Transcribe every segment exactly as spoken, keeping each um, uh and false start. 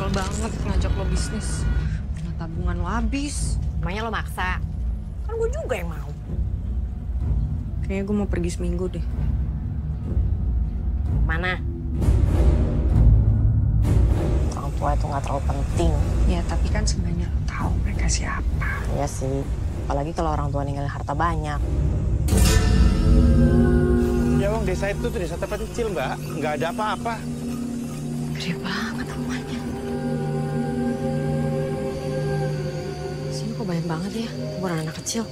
Kesel banget ngajak lo bisnis. Karena tabungan lo habis. Emangnya lo maksa? Kan gue juga yang mau. Kayaknya gue mau pergi seminggu deh. Mana? Orang tua itu nggak terlalu penting. Ya tapi kan sebenarnya lo tahu mereka siapa. Iya sih. Apalagi kalau orang tua ninggalin harta banyak. Ya Bang, desa itu tuh desa terpencil, Mbak. Nggak ada apa-apa. Gede banget rumahnya. Sini kok banyak banget ya, bukan anak kecil.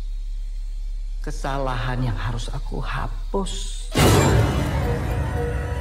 Kesalahan yang harus aku hapus.